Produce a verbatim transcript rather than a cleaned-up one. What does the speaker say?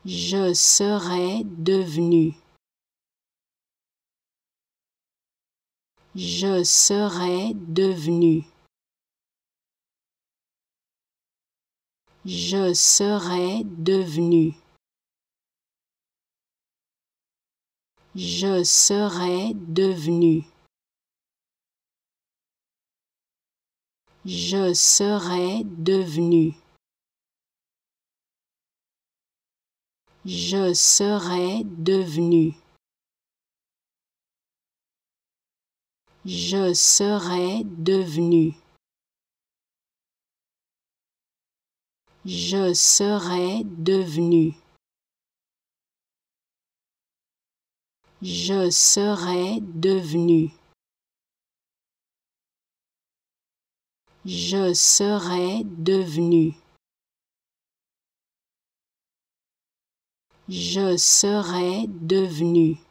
Je serais devenu. Je serais devenu. Je serais devenu. Je serais devenu. Je serais devenu. Je serais devenu. Je serais devenu. Je serais devenu. Je serais devenu. Je serais devenu. Je serais devenu.